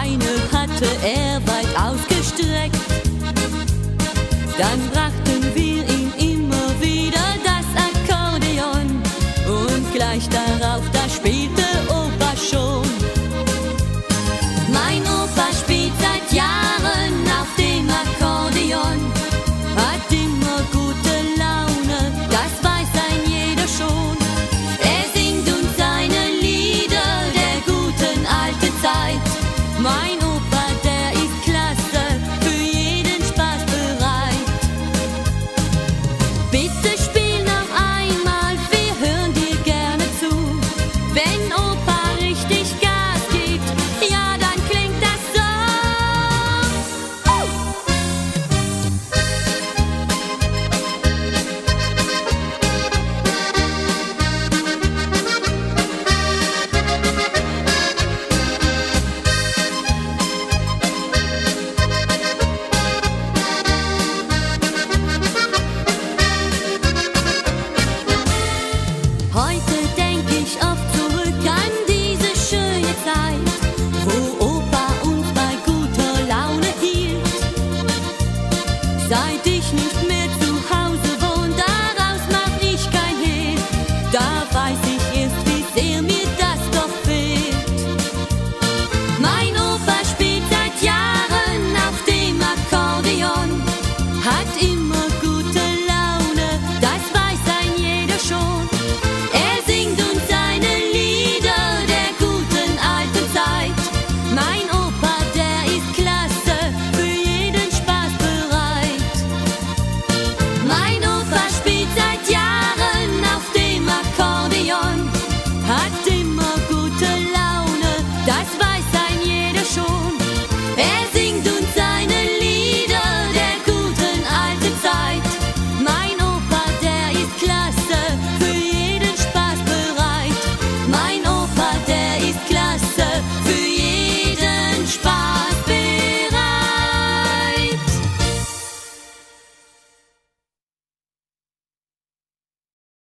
Beine hatte er weit ausgestreckt. Dann brachten wir ihm immer wieder das Akkordeon und gleich darauf, da spielte Opa schon. Mein Opa spielt seit Jahren auf dem Akkordeon, hat immer gute Laune, das weiß ein jeder schon. Er singt uns seine Lieder der guten alten Zeit. Mein